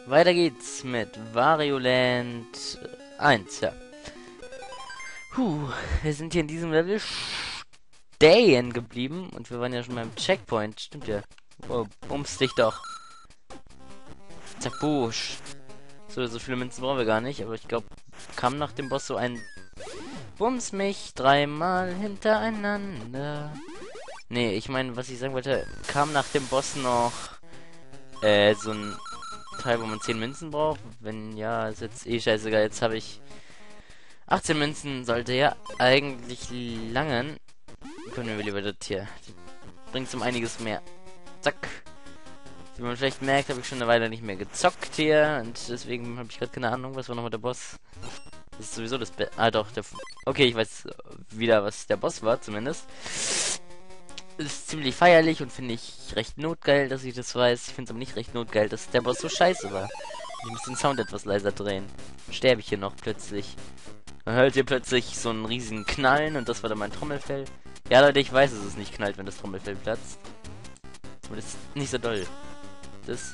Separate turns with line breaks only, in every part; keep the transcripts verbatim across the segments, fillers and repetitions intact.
Weiter geht's mit Wario Land eins, ja. Puh, wir sind hier in diesem Level stehen geblieben und wir waren ja schon beim Checkpoint, stimmt ja. Oh, bumst dich doch. Zack, busch. So, so viele Münzen brauchen wir gar nicht, aber ich glaube, kam nach dem Boss so ein Bums mich dreimal hintereinander. Nee, ich meine, was ich sagen wollte, kam nach dem Boss noch äh, so ein Teil, wo man zehn Münzen braucht. Wenn ja, ist jetzt eh scheißegal. Jetzt habe ich achtzehn Münzen, sollte ja eigentlich langen. Können wir lieber das hier. Bringt um einiges mehr. Zack. Wie man vielleicht merkt, habe ich schon eine Weile nicht mehr gezockt hier. Und deswegen habe ich gerade keine Ahnung, was war nochmal der Boss. Das ist sowieso das Be Ah doch, der F okay, ich weiß wieder, was der Boss war, zumindest. Ist ziemlich feierlich und finde ich recht notgeil, dass ich das weiß. Ich finde es aber nicht recht notgeil, dass der Boss so scheiße war. Ich muss den Sound etwas leiser drehen. Sterbe ich hier noch plötzlich. Man hört hier plötzlich so einen riesigen Knallen und das war dann mein Trommelfell. Ja, Leute, ich weiß, dass es nicht knallt, wenn das Trommelfell platzt. Zumindest nicht so doll. Das...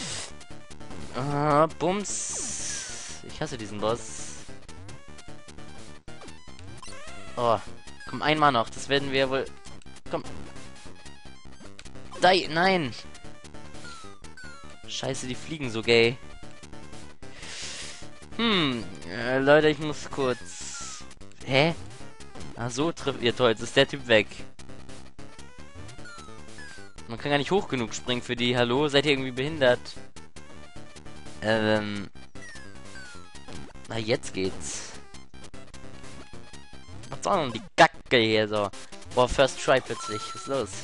Ah, Bums. Ich hasse diesen Boss. Oh, komm, einmal noch. Das werden wir wohl... Komm. Die, nein. Scheiße, die fliegen so gay. Hm, äh, Leute, ich muss kurz... Hä? Ach so, trifft ihr toll. Jetzt ist der Typ weg. Man kann gar nicht hoch genug springen für die. Hallo, seid ihr irgendwie behindert? Ähm... Na, jetzt geht's. Was auch noch die Kacke hier so. Boah, First Try plötzlich. Was ist los?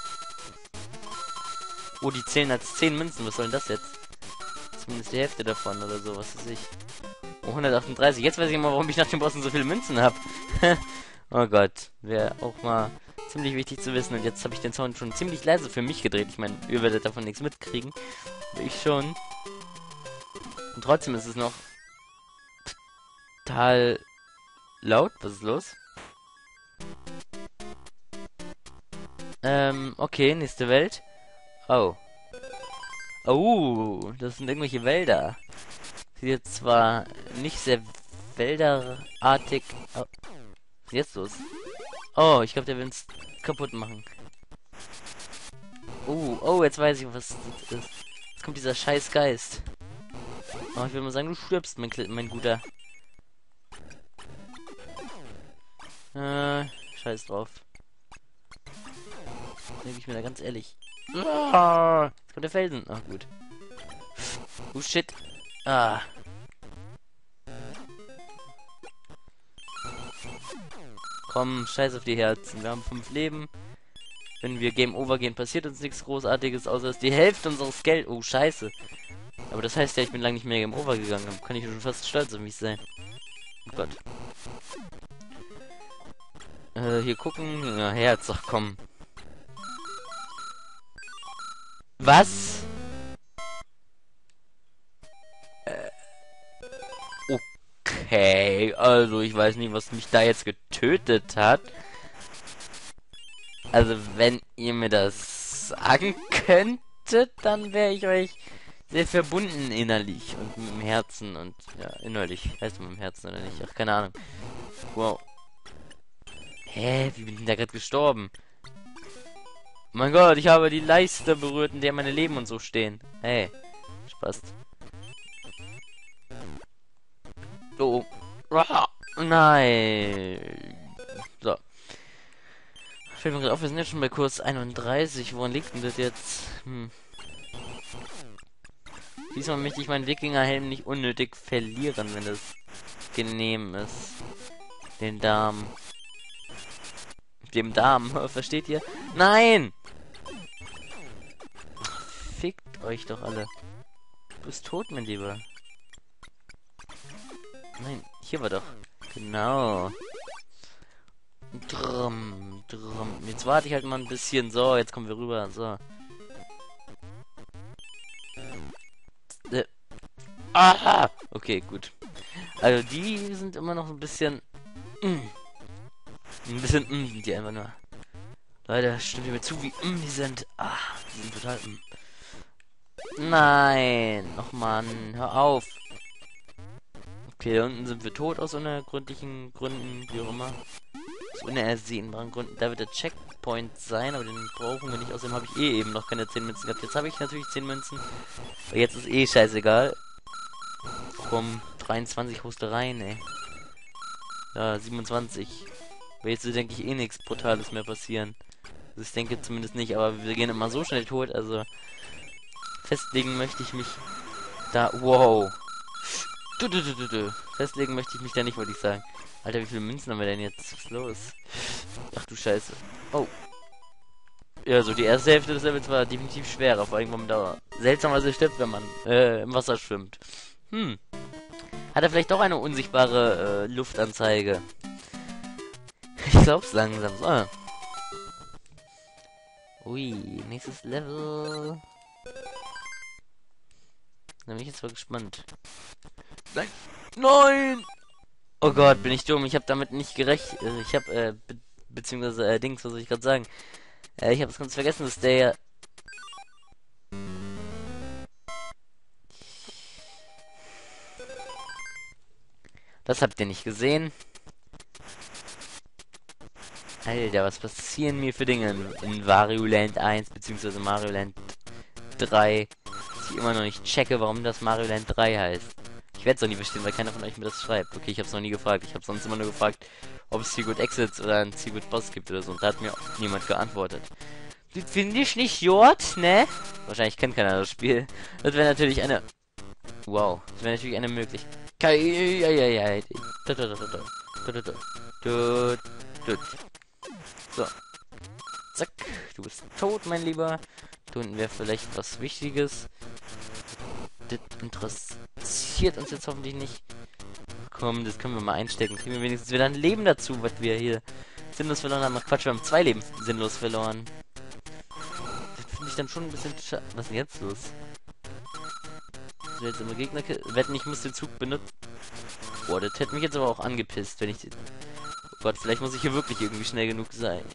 Oh, die zählen als zehn Münzen. Was soll denn das jetzt? Zumindest die Hälfte davon oder so, was weiß ich. Oh, hundertachtunddreißig. Jetzt weiß ich mal, warum ich nach dem Bossen so viele Münzen habe. Oh Gott. Wäre auch mal ziemlich wichtig zu wissen. Und jetzt habe ich den Sound schon ziemlich leise für mich gedreht. Ich meine, ihr werdet davon nichts mitkriegen. Ich schon. Und trotzdem ist es noch total laut. Was ist los? Ähm, okay, nächste Welt. Oh. Oh, das sind irgendwelche Wälder. Sieht jetzt zwar nicht sehr wälderartig. Oh. Was ist jetzt los? Oh, ich glaube, der will uns kaputt machen. Oh, oh, jetzt weiß ich, was das ist. Jetzt kommt dieser scheiß Geist. Oh, ich würde mal sagen, du stirbst, mein, mein Guter. Äh, scheiß drauf. Denke ich mir da ganz ehrlich. Ah, jetzt kommt der Felsen. Ach, gut. Oh, shit. Ah. Komm, scheiß auf die Herzen. Wir haben fünf Leben. Wenn wir Game Over gehen, passiert uns nichts Großartiges, außer dass die Hälfte unseres Geld... Oh, scheiße. Aber das heißt ja, ich bin lange nicht mehr Game Over gegangen. Da kann ich schon fast stolz auf mich sein. Oh Gott. Äh, hier gucken. Ja, Herz, ach komm. Was? Äh, okay, also ich weiß nicht, was mich da jetzt getötet hat. Also wenn ihr mir das sagen könntet, dann wäre ich euch sehr verbunden innerlich und mit dem Herzen und ja, innerlich. Heißt mit dem Herzen oder nicht? Ach, keine Ahnung. Wow. Hä, wie bin ich denn da gerade gestorben? Mein Gott, ich habe die Leiste berührt, in der meine Leben und so stehen. Hey, Spaß. Oh. Ah, nein. So. Fällt mir gerade auf, wir sind jetzt schon bei Kurs einunddreißig. Woran liegt denn das jetzt? Hm. Diesmal möchte ich meinen Wikingerhelm nicht unnötig verlieren, wenn das genehm ist. Den Darm. Dem Darm, versteht ihr? Nein! Fickt euch doch alle. Du bist tot, mein Lieber. Nein, hier war doch. Genau. Drum, drum. Jetzt warte ich halt mal ein bisschen. So, jetzt kommen wir rüber. So. Äh. Aha! Okay, gut. Also die sind immer noch ein bisschen... Mm. Ein bisschen mm, sind die einfach nur. Leute, stimmt ihr mir zu, wie mm, die sind. Ah, die sind total mm. Nein. Och Mann, hör auf. Okay, da unten sind wir tot aus unergründlichen Gründen, wie auch immer. Aus unersehnbaren Gründen. Da wird der Checkpoint sein, aber den brauchen wir nicht. Außerdem habe ich eh eben noch keine zehn Münzen gehabt. Jetzt habe ich natürlich zehn Münzen. Aber jetzt ist eh scheißegal. Komm, dreiundzwanzig holst du rein, ey. Ja, siebenundzwanzig. Aber jetzt denke ich eh nichts Brutales mehr passieren. Also ich denke zumindest nicht, aber wir gehen immer so schnell tot, also festlegen möchte ich mich da. Wow. Du, du, du, du, du. Festlegen möchte ich mich da nicht, wollte ich sagen. Alter, wie viele Münzen haben wir denn jetzt? Was ist los? Ach du Scheiße. Oh. Ja, so die erste Hälfte des Levels war definitiv schwerer, vor allem wenn man da seltsamerweise stirbt, wenn man äh, im Wasser schwimmt. Hm. Hat er vielleicht doch eine unsichtbare äh, Luftanzeige? Ich glaub's langsam. So. Ui, nächstes Level. Da bin ich jetzt mal gespannt. Nein! Nein! Oh Gott, bin ich dumm. Ich habe damit nicht gerecht. Äh, ich habe, äh, be beziehungsweise, äh, Dings, was soll ich gerade sagen? Äh, ich habe es ganz vergessen, dass der ja... Das habt ihr nicht gesehen. Alter, was passieren mir für Dinge in Wario Land eins beziehungsweise Mario Land drei, dass ich immer noch nicht checke, warum das Mario Land drei heißt. Ich werde es auch nie verstehen, weil keiner von euch mir das schreibt. Okay, ich habe es noch nie gefragt. Ich habe sonst immer nur gefragt, ob es Secret Exits oder ein Secret Boss gibt oder so. Und da hat mir niemand geantwortet. Das finde ich nicht jort, ne? Wahrscheinlich kennt keiner das Spiel. Das wäre natürlich eine... Wow. Das wäre natürlich eine Möglichkeit. So. Zack. Du bist tot, mein Lieber. Da unten wäre vielleicht was Wichtiges. Das interessiert uns jetzt hoffentlich nicht. Komm, das können wir mal einstecken. Kriegen wir wenigstens wieder ein Leben dazu, was wir hier sinnlos verloren haben. Ach Quatsch, wir haben zwei Leben sinnlos verloren. Das finde ich dann schon ein bisschen schade. Was ist denn jetzt los? Jetzt immer Gegner wetten, ich muss den Zug benutzen. Boah, das hätte mich jetzt aber auch angepisst, wenn ich den... Oh Gott, vielleicht muss ich hier wirklich irgendwie schnell genug sein.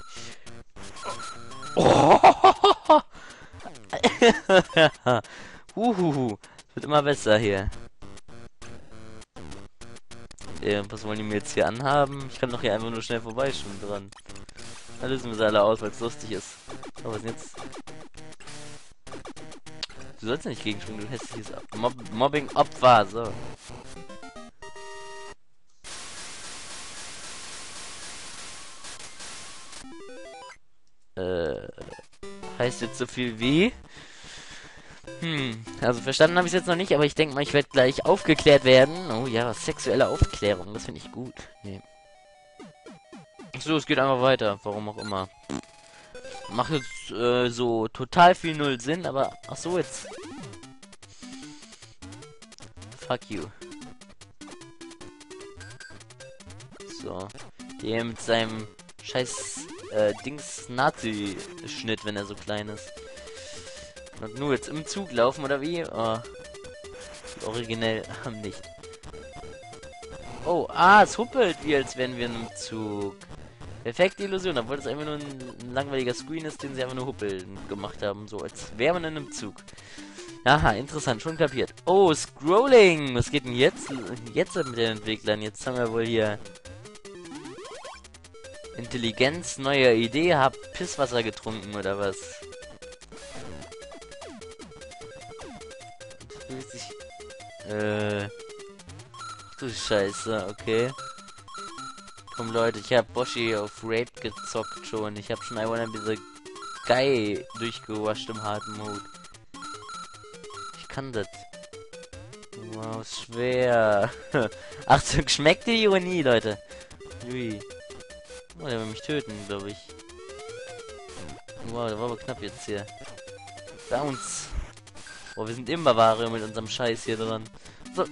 Oh! Huhuhu. Wird immer besser hier. Äh, was wollen die mir jetzt hier anhaben? Ich kann doch hier einfach nur schnell vorbeischauen dran. Da lösen wir sie alle aus, weil es lustig ist. Aber was ist denn jetzt? Du sollst ja nicht gegenspringen, du hässliches Mob Mobbing-Opfer. So. Äh, heißt jetzt so viel wie? Hm, also verstanden habe ich es jetzt noch nicht, aber ich denke mal, ich werde gleich aufgeklärt werden. Oh ja, sexuelle Aufklärung, das finde ich gut. Nee. So, es geht einfach weiter, warum auch immer. Macht jetzt äh, so total viel null Sinn, aber ach so jetzt. Fuck you. So, der mit seinem scheiß äh, Dings Nazi-Schnitt, wenn er so klein ist. Und nur jetzt im Zug laufen, oder wie? Oh. Originell haben nicht. Oh, ah, es huppelt wie, als wären wir in einem Zug. Perfekte Illusion, obwohl das einfach nur ein, ein langweiliger Screen ist, den sie einfach nur huppeln gemacht haben. So, als wäre man in einem Zug. Aha, interessant, schon kapiert. Oh, Scrolling! Was geht denn jetzt, jetzt mit den Entwicklern? Jetzt haben wir wohl hier... Intelligenz, neue Idee, hab Pisswasser getrunken, oder was? Äh. Ach du Scheiße, okay. Komm Leute, ich hab Boshi auf Raid gezockt schon. Ich hab schon I Wanna Be the Guy durchgewascht im harten Mode. Ich kann das. Wow, schwer. Achtung, schmeckt die Ironie, Leute. Ui. Oh, der will mich töten, glaube ich. Wow, der war aber knapp jetzt hier. Bounce. Boah, wir sind im Bavaria mit unserem Scheiß hier dran. So.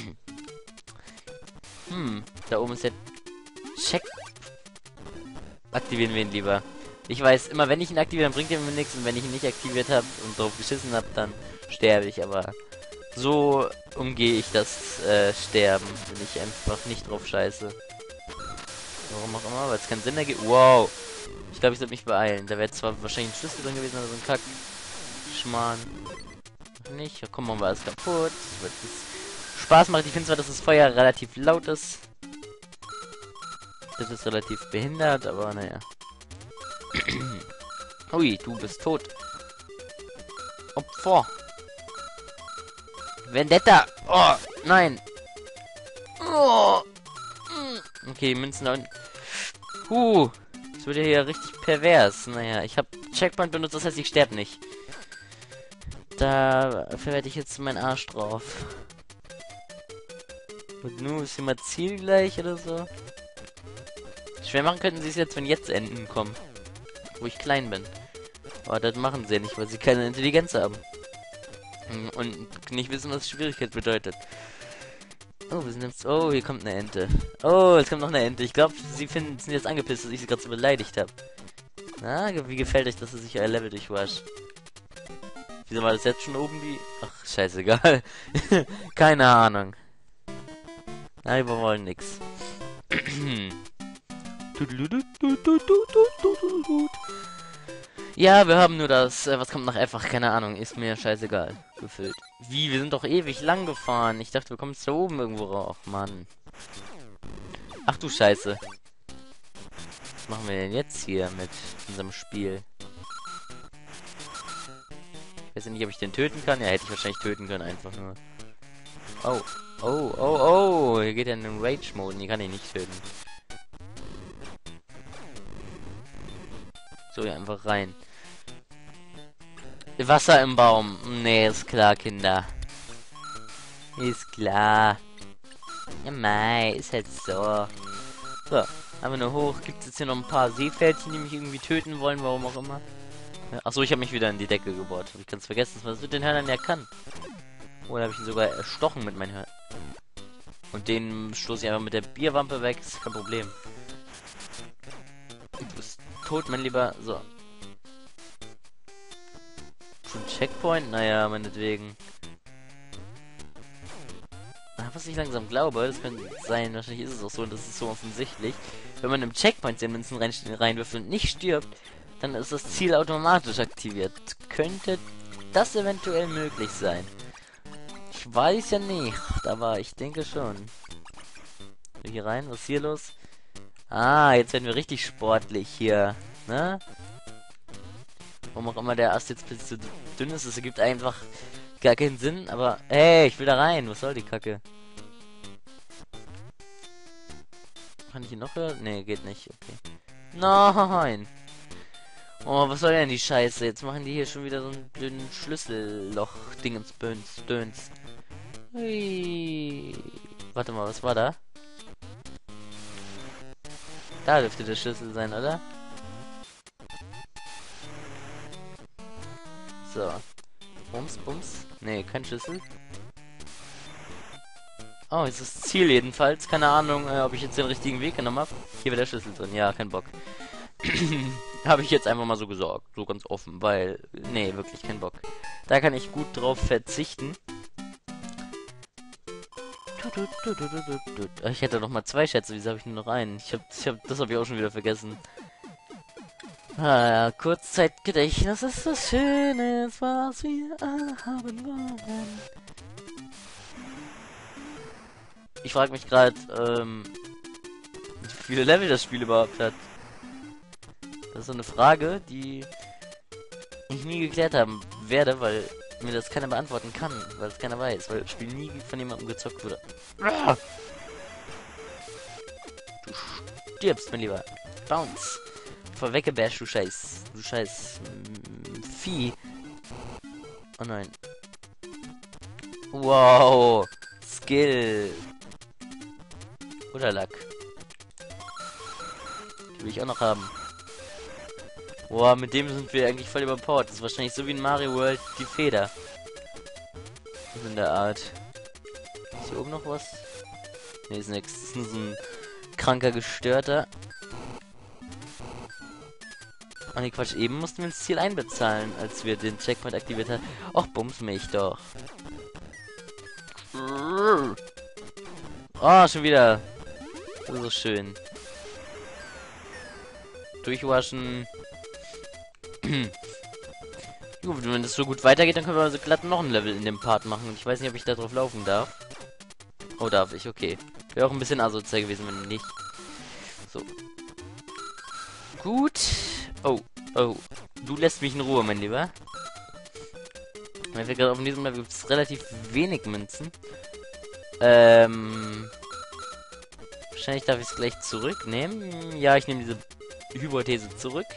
Hm, da oben ist der Check. Aktivieren wir ihn lieber. Ich weiß, immer wenn ich ihn aktiviere, dann bringt er mir nichts. Und wenn ich ihn nicht aktiviert habe und drauf geschissen habe, dann sterbe ich. Aber so umgehe ich das äh, Sterben, wenn ich einfach nicht drauf scheiße. Warum auch immer, weil es keinen Sinn ergibt. Wow. Ich glaube, ich sollte mich beeilen. Da wäre zwar wahrscheinlich ein Schlüssel drin gewesen, aber so ein Kack. Schmarrn. nicht. Ja, komm, machen wir alles kaputt. Das wird das Spaß macht. Ich finde zwar, dass das Feuer relativ laut ist. Das ist relativ behindert, aber naja. Ui, du bist tot. Opfer. Vendetta. Oh, nein. Oh. Okay, Münzen da unten. Huh. Das wird ja hier richtig pervers. Naja, ich habe Checkpoint benutzt, das heißt, ich sterbe nicht. Da verwerte ich jetzt meinen Arsch drauf. Und nun ist immer Ziel gleich oder so. Schwer machen könnten sie es jetzt, wenn jetzt Enden kommen. Wo ich klein bin. Aber das machen sie ja nicht, weil sie keine Intelligenz haben. Und nicht wissen, was Schwierigkeit bedeutet. Oh, wir sind jetzt... Oh, hier kommt eine Ente. Oh, es kommt noch eine Ente. Ich glaube, sie finden, sind jetzt angepisst, dass ich sie gerade so beleidigt habe. Na, wie gefällt euch, dass sie sich euer Level durchwascht? Wieso war das jetzt schon oben wie... Ach, scheißegal. Keine Ahnung. Na, wir wollen nix. Ja, wir haben nur das... Äh, was kommt nach F? Ach, keine Ahnung. Ist mir scheißegal. Gefüllt. Wie? Wir sind doch ewig lang gefahren. Ich dachte, wir kommen da oben irgendwo rauf. Mann. Ach du Scheiße. Was machen wir denn jetzt hier mit unserem Spiel? Ich weiß ja nicht, ob ich den töten kann. Ja, hätte ich wahrscheinlich töten können, einfach nur. Oh. Oh, oh, oh. Hier geht er in den Rage-Mode. Die kann ich nicht töten. So, hier einfach rein. Wasser im Baum. Nee, ist klar, Kinder. Ist klar. Ja, mei, ist halt so. So, haben wir nur hoch. Gibt es jetzt hier noch ein paar Seepferdchen, die mich irgendwie töten wollen, warum auch immer. Achso, ich habe mich wieder in die Decke gebohrt. Hab ich ganz vergessen, was mit den Hörnern ja kann. Oder habe ich ihn sogar erstochen mit meinen Hörnern. Und den stoße ich einfach mit der Bierwampe weg. Ist kein Problem. Du bist tot, mein Lieber. So. Schon Checkpoint? Naja, meinetwegen. Ach, was ich langsam glaube, das könnte sein, wahrscheinlich ist es auch so, und das ist so offensichtlich. Wenn man im Checkpoint den Münzen rein, reinwirft und nicht stirbt, dann ist das Ziel automatisch aktiviert. Könnte das eventuell möglich sein? Ich weiß ja nicht, aber ich denke schon. So, hier rein, was ist hier los? Ah, jetzt werden wir richtig sportlich hier, ne? Warum auch immer der Ast jetzt bis zu dünn ist, es ergibt einfach gar keinen Sinn, aber hey, ich will da rein, was soll die Kacke? Kann ich ihn noch hören? Nee, geht nicht, okay. Nein! Oh, was soll denn die Scheiße? Jetzt machen die hier schon wieder so einen blöden Schlüsselloch-Dingens, Böns, Döns. Hui. Warte mal, was war da? Da dürfte der Schlüssel sein, oder? So. Bums, bums. Nee, kein Schlüssel. Oh, jetzt ist das Ziel jedenfalls. Keine Ahnung, äh, ob ich jetzt den richtigen Weg genommen habe. Hier wäre der Schlüssel drin. Ja, kein Bock. Habe ich jetzt einfach mal so gesorgt. So ganz offen, weil... Nee, wirklich kein Bock. Da kann ich gut drauf verzichten. Ich hätte noch mal zwei Schätze. Wieso habe ich nur noch einen? Ich hab, ich hab, das habe ich auch schon wieder vergessen. Ah, ja, Kurzzeitgedächtnis ist das Schöne, was wir haben wollen. Ich frage mich gerade, ähm, wie viele Level das Spiel überhaupt hat. Das ist so eine Frage, die ich nie geklärt haben werde, weil mir das keiner beantworten kann, weil es keiner weiß, weil das Spiel nie von jemandem gezockt wurde. Du stirbst, mein Lieber. Bounce. Vorweggebasht, du Scheiß. Du Scheiß. Mm, Vieh. Oh nein. Wow. Skill. Oder Lack. Die will ich auch noch haben. Boah, mit dem sind wir eigentlich voll überpowered. Das ist wahrscheinlich so wie in Mario World die Feder. So in der Art. Ist hier oben noch was? Ne, ist nix. Das ist nur so ein kranker Gestörter. Oh ne, Quatsch. Eben mussten wir ins Ziel einbezahlen, als wir den Checkpoint aktiviert haben. Och, bums mich doch. Oh, schon wieder. Das ist so schön. Durchwaschen. Gut, wenn das so gut weitergeht, dann können wir also glatt noch ein Level in dem Part machen. Und ich weiß nicht, ob ich da drauf laufen darf. Oh, darf ich, okay. Wäre auch ein bisschen asozial gewesen, wenn nicht. So. Gut. Oh, oh. Du lässt mich in Ruhe, mein Lieber. Weil wir gerade auf diesem Level gibt es relativ wenig Münzen. Ähm. Wahrscheinlich darf ich es gleich zurücknehmen. Ja, ich nehme diese Hypothese zurück.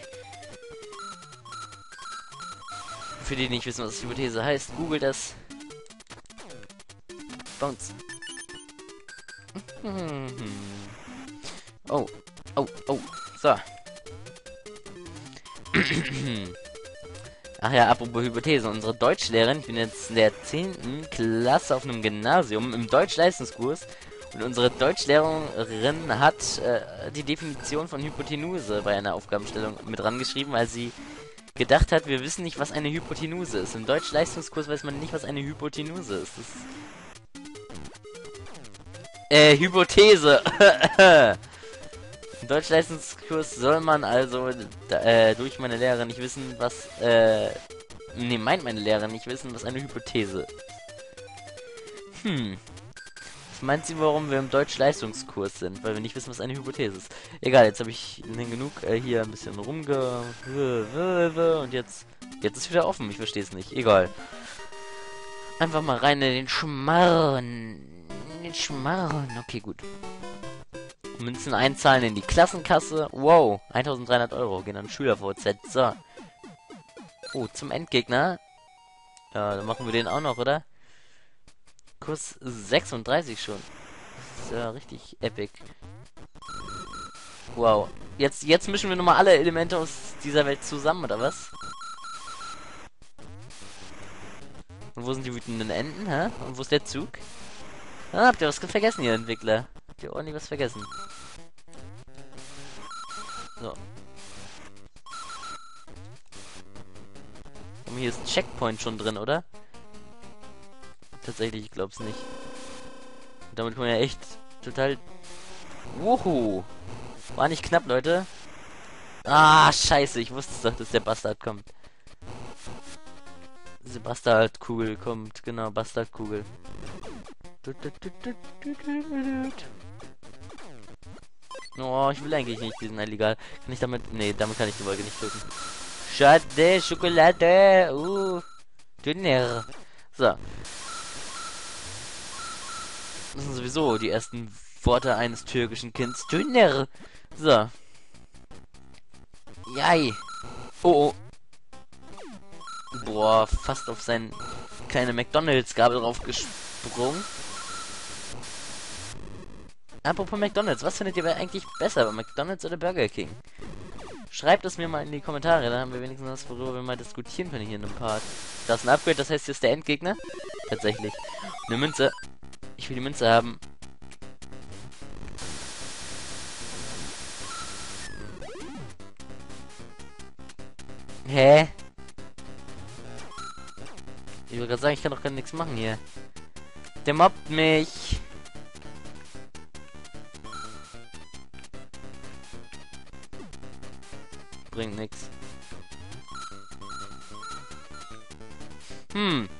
Für die, die nicht wissen, was Hypothese heißt, googelt das. Bounce. Oh, oh, oh. So. Ach ja, apropos Hypothese. Unsere Deutschlehrerin, ich bin jetzt in der zehnten Klasse auf einem Gymnasium im Deutschleistungskurs. Und unsere Deutschlehrerin hat äh, die Definition von Hypotenuse bei einer Aufgabenstellung mit rangeschrieben, weil sie gedacht hat, wir wissen nicht, was eine Hypotenuse ist. Im Deutschleistungskurs weiß man nicht, was eine Hypotenuse ist. Das äh, Hypothese. Im Deutschleistungskurs soll man also äh, durch meine Lehrerin nicht wissen, was, äh, ne, meint meine Lehrerin nicht wissen, was eine Hypothese ist. Hm. Was meint sie, warum wir im Deutschleistungskurs sind? Weil wir nicht wissen, was eine Hypothese ist. Egal, jetzt habe ich genug äh, hier ein bisschen rumge... Und jetzt... Jetzt ist wieder offen, ich verstehe es nicht. Egal. Einfach mal rein in den Schmarrn. In den Schmarrn. Okay, gut. Münzen einzahlen in die Klassenkasse. Wow, eintausenddreihundert Euro gehen an Schüler-V Z. So. Oh, zum Endgegner. Ja, dann machen wir den auch noch, oder? Kurs sechsunddreißig schon. Das ist ja richtig epic. Wow. Jetzt, jetzt mischen wir nochmal alle Elemente aus dieser Welt zusammen, oder was? Und wo sind die wütenden Enten, hä? Und wo ist der Zug? Ah, habt ihr was vergessen, ihr Entwickler? Habt ihr ordentlich was vergessen? So. Und hier ist Checkpoint schon drin, oder? Tatsächlich, ich glaub's nicht. Und damit kommen wir ja echt total... Wuhu! War nicht knapp, Leute. Ah, scheiße, ich wusste es doch, dass der Bastard kommt. Diese Bastardkugel kommt, genau, Bastardkugel. Oh, ich will eigentlich nicht diesen illegal. Kann ich damit... Nee, damit kann ich die Wolke nicht töten. Schade, Schokolade, uh, Dünner. So. Das sind sowieso die ersten Worte eines türkischen Kindes. Dünner. So. Jai. Oh, oh. Boah, fast auf sein kleine McDonalds-Gabel draufgesprungen. Apropos McDonalds, was findet ihr eigentlich besser, McDonalds oder Burger King? Schreibt es mir mal in die Kommentare, dann haben wir wenigstens was, worüber wir mal diskutieren können hier in einem Part. Das ist ein Upgrade, das heißt, hier ist der Endgegner. Tatsächlich. Eine Münze. Ich will die Münze haben. Hä? Ich würde gerade sagen, ich kann doch gar nichts machen hier. Der mobbt mich. Bringt nichts. Hm.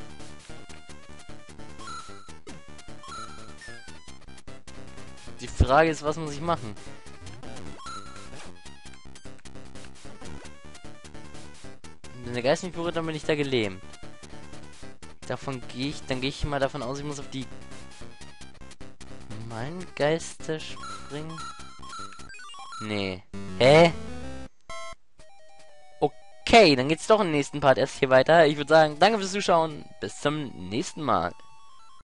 Die Frage ist, was muss ich machen? Wenn der Geist mich berührt, dann bin ich da gelähmt. Davon gehe ich, dann gehe ich mal davon aus, ich muss auf die mein Geister springen. Nee. Hä? Okay, dann geht's doch im nächsten Part erst hier weiter. Ich würde sagen, danke fürs Zuschauen. Bis zum nächsten Mal.